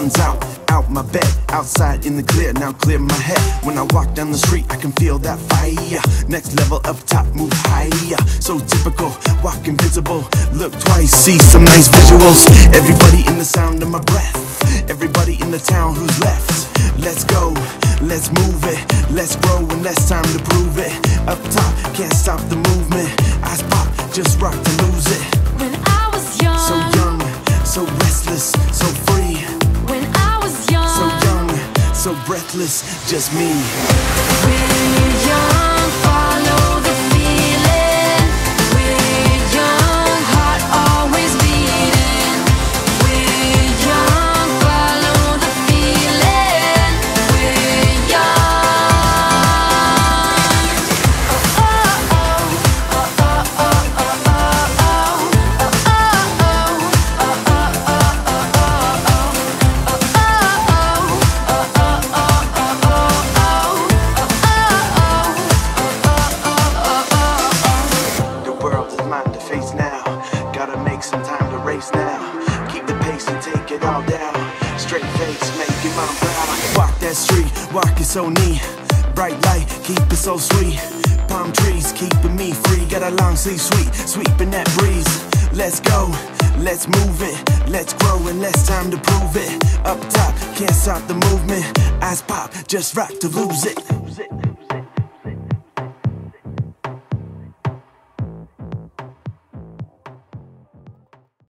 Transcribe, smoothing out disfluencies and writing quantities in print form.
sun's out my bed, outside in the clear, now clear my head. When I walk down the street, I can feel that fire. Next level up top, move higher. So typical, walk invisible. Look twice, see some nice visuals. Everybody in the sound of my breath. Everybody in the town who's left. Let's go, let's move it. Let's grow and less time to prove it. Up top, can't stop the movement. Eyes pop, just rock to lose it. When I was young, so restless, so free. When I was young, so young, so breathless, just me. We're young, follow the feeling. We're young, heart always beating. We're young, follow the feeling. We're young. Oh, oh, oh, oh, oh, oh, oh, some time to race now. Keep the pace and take it all down. Straight face, make your mom proud. Walk that street, walk it so neat. Bright light, keep it so sweet. Palm trees, keeping me free. Got a long sleeve sweet, sweeping that breeze. Let's go, let's move it. Let's grow and less time to prove it. Up top, can't stop the movement. Eyes pop, just rock to lose it.